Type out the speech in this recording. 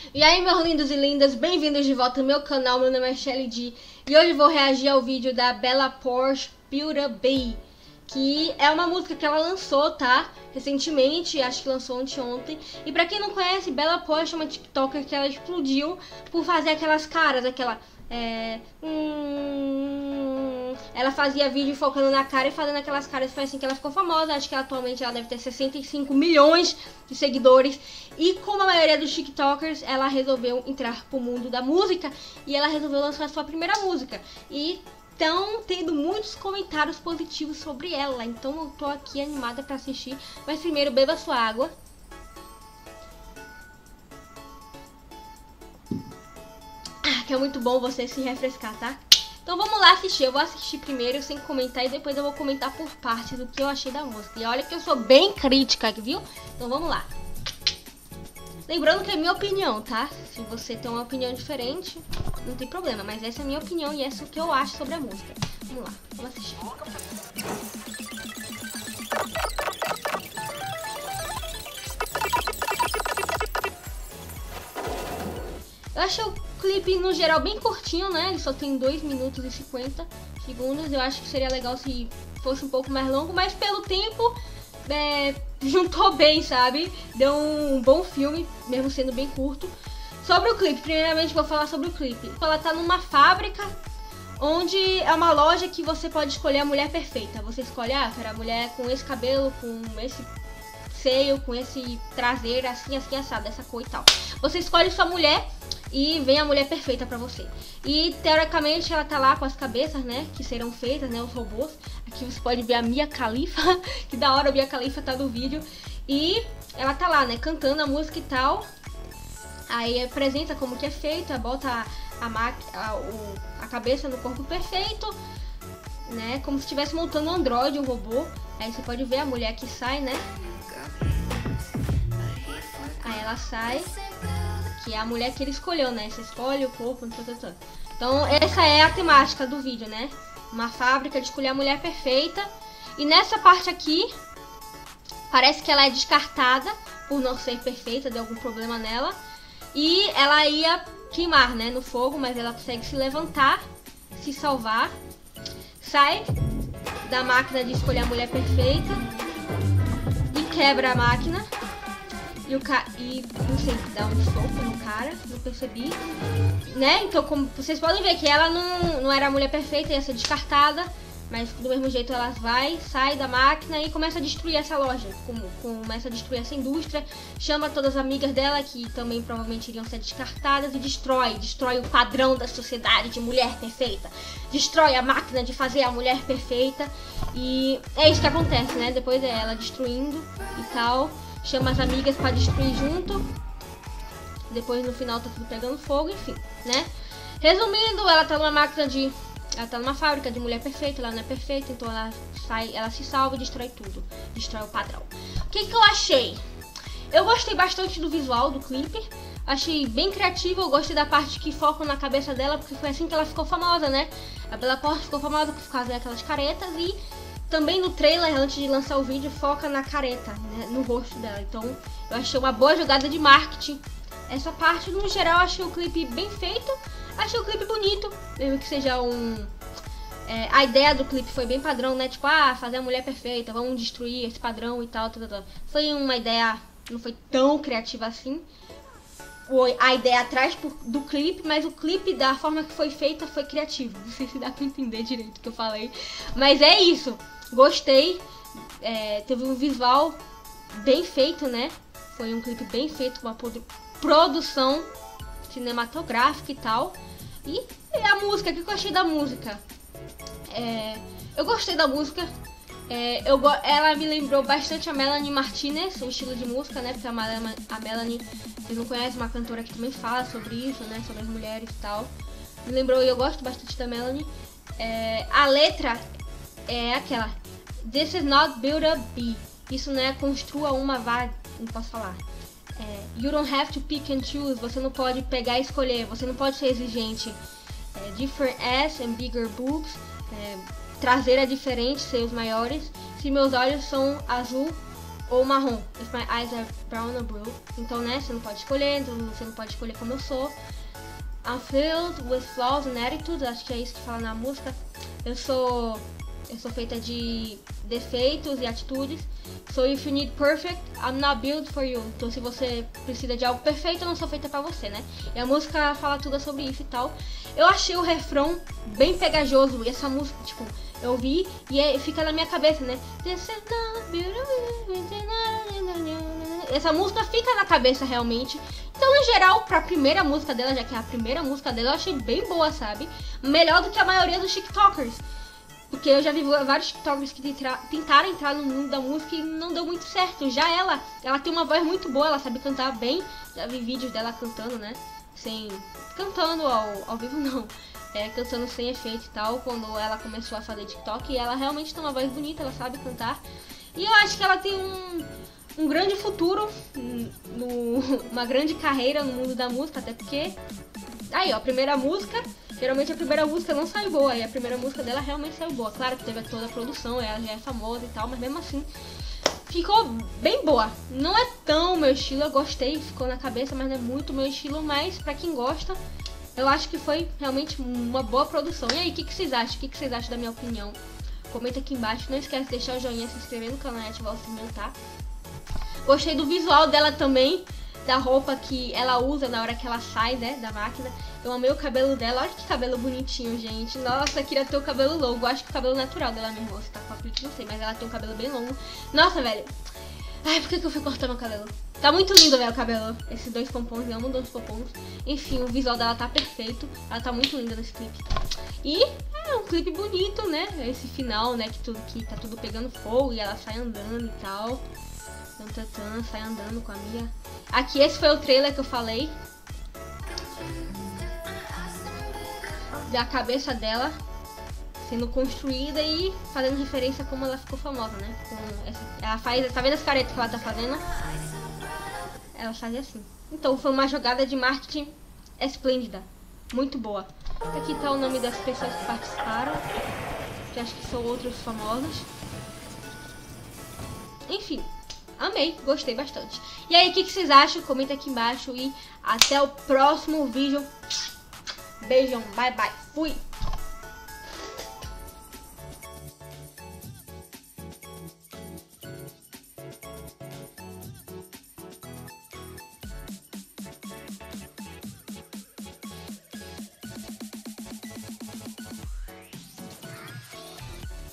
E aí, meus lindos e lindas, bem-vindos de volta ao meu canal. Meu nome é Shelly D e hoje vou reagir ao vídeo da Bella Poarch Beautiful, que é uma música que ela lançou, tá? Recentemente, acho que lançou ontem. E pra quem não conhece, Bella Poarch é uma TikToker que ela explodiu por fazer aquelas caras, ela fazia vídeo focando na cara e fazendo aquelas caras. Foi assim que ela ficou famosa. Acho que atualmente ela deve ter 65 milhões de seguidores. E como a maioria dos TikTokers, ela resolveu entrar pro mundo da música e ela resolveu lançar a sua primeira música. E estão tendo muitos comentários positivos sobre ela. Então eu tô aqui animada pra assistir. Mas primeiro, beba sua água. Que é muito bom você se refrescar, tá? Então vamos lá assistir. Eu vou assistir primeiro sem comentar e depois eu vou comentar por parte do que eu achei da música. E olha que eu sou bem crítica, viu? Então vamos lá. Lembrando que é minha opinião, tá? Se você tem uma opinião diferente, não tem problema. Mas essa é a minha opinião e essa é o que eu acho sobre a música. Vamos lá, vamos assistir. Eu acho o clipe no geral bem curtinho, né? Ele só tem 2 minutos e 50 segundos. Eu acho que seria legal se fosse um pouco mais longo, mas pelo tempo juntou bem, sabe? Deu um bom filme, mesmo sendo bem curto. Sobre o clipe, primeiramente vou falar sobre o clipe. Ela tá numa fábrica onde é uma loja que você pode escolher a mulher perfeita. Você escolhe, eu quero a mulher com esse cabelo, com esse seio, com esse traseiro, assim, assado, essa cor e tal. Você escolhe sua mulher e vem a mulher perfeita pra você. E teoricamente ela tá lá com as cabeças, né, que serão feitas, né, os robôs. Aqui você pode ver a Mia Khalifa, que da hora a Mia Khalifa tá no vídeo. E ela tá lá, né, cantando a música e tal. Aí apresenta como que é feito, bota a cabeça no corpo perfeito, né, como se estivesse montando um androide, um robô. Aí você pode ver a mulher que sai, né. Aí ela sai, que é a mulher que ele escolheu, né? Você escolhe o corpo, Então essa é a temática do vídeo, né? Uma fábrica de escolher a mulher perfeita. E nessa parte aqui, parece que ela é descartada por não ser perfeita, deu algum problema nela. E ela ia queimar, né, no fogo, mas ela consegue se levantar, se salvar. Sai da máquina de escolher a mulher perfeita e quebra a máquina. E não sei, dá um soco no cara, não percebi, né? Então, como vocês podem ver que ela não era a mulher perfeita, ia ser descartada, mas do mesmo jeito ela sai da máquina e começa a destruir essa loja, começa a destruir essa indústria, chama todas as amigas dela, que também provavelmente iriam ser descartadas, e destrói o padrão da sociedade de mulher perfeita, destrói a máquina de fazer a mulher perfeita, e é isso que acontece, né? Depois é ela destruindo e tal. Chama as amigas pra destruir junto. Depois no final tá tudo pegando fogo, enfim, né? Resumindo, ela tá numa fábrica de mulher perfeita, ela não é perfeita, então ela se salva e destrói tudo. Destrói o padrão. O que eu achei? Eu gostei bastante do visual do clipe. Achei bem criativo, eu gostei da parte que focam na cabeça dela, porque foi assim que ela ficou famosa, né? A Bella Poarch ficou famosa por causa daquelas caretas e também no trailer, antes de lançar o vídeo, foca na careta, né, no rosto dela. Então, eu achei uma boa jogada de marketing. Essa parte, no geral, eu achei o clipe bem feito. Achei o clipe bonito, mesmo que seja a ideia do clipe foi bem padrão, né? Tipo, fazer a mulher perfeita, vamos destruir esse padrão e tal. Foi uma ideia, não foi tão criativa assim. A ideia atrás do clipe, mas o clipe, da forma que foi feita, foi criativo. Não sei se dá pra entender direito o que eu falei, mas é isso. Gostei, teve um visual bem feito, né? Foi um clipe bem feito, uma produção cinematográfica e tal. E a música, o que eu achei da música? Eu gostei da música. Ela me lembrou bastante a Melanie Martinez, o estilo de música, né? Porque a Melanie, vocês não conhecem, uma cantora que também fala sobre isso, né? Sobre as mulheres e tal. Me lembrou, e eu gosto bastante da Melanie. A letra é aquela: This is not build a bee. Isso não é construa uma vaga, não posso falar. You don't have to pick and choose. Você não pode pegar e escolher, você não pode ser exigente. Different ass and bigger boobs. Traseira diferente, seios maiores. Se meus olhos são azul, ou marrom. If my eyes are brown or blue. Então, né, você não pode escolher, então você não pode escolher como eu sou. I'm filled with flaws and attitudes, acho que é isso que fala na música. Eu sou feita de defeitos e atitudes. So if you need perfect, I'm not built for you. Então se você precisa de algo perfeito, eu não sou feita pra você, né? E a música fala tudo sobre isso e tal. Eu achei o refrão bem pegajoso. E essa música, tipo, eu vi e fica na minha cabeça, né? Essa música fica na cabeça realmente. Então, em geral, pra primeira música dela, já que é a primeira música dela, eu achei bem boa, sabe? Melhor do que a maioria dos TikTokers. Porque eu já vi vários TikTokers que tentaram entrar no mundo da música e não deu muito certo. Já ela tem uma voz muito boa, ela sabe cantar bem. Já vi vídeos dela cantando, né? Cantando ao vivo não. Cantando sem efeito e tal, quando ela começou a fazer TikTok. E ela realmente tem uma voz bonita, ela sabe cantar. E eu acho que ela tem um grande futuro, uma grande carreira no mundo da música, até porque... Aí, ó, a primeira música, geralmente a primeira música não sai boa, e a primeira música dela realmente saiu boa. Claro que teve toda a produção, ela já é famosa e tal, mas mesmo assim, ficou bem boa. Não é tão meu estilo, eu gostei, ficou na cabeça, mas não é muito meu estilo, mas pra quem gosta, eu acho que foi realmente uma boa produção. E aí, o que vocês acham? O que vocês acham da minha opinião? Comenta aqui embaixo, não esquece de deixar o joinha, se inscrever no canal e ativar o sininho, tá? Gostei do visual dela também, da roupa que ela usa na hora que ela sai, né, da máquina. Eu amei o cabelo dela, olha que cabelo bonitinho, gente. Nossa, eu queria ter o cabelo longo, acho que o cabelo natural dela mesmo, você tá com a aplique, não sei, mas ela tem um cabelo bem longo. Nossa, velho, ai, por que eu fui cortar meu cabelo? Tá muito lindo, velho, o cabelo, esses dois pompons, eu amo dois pompons. Enfim, o visual dela tá perfeito, ela tá muito linda nesse clipe. E é um clipe bonito, né, esse final, né, que tá tudo pegando fogo e ela sai andando e tal. Sai andando com a Mia. Aqui, esse foi o trailer que eu falei. Da cabeça dela sendo construída e fazendo referência a como ela ficou famosa, né? Ela faz, tá vendo as caretas que ela tá fazendo? Ela faz assim. Então foi uma jogada de marketing esplêndida. Muito boa. Aqui tá o nome das pessoas que participaram. Que acho que são outros famosos. Enfim. Amei, gostei bastante. E aí, o que vocês acham? Comenta aqui embaixo e até o próximo vídeo. Beijão, bye bye, fui!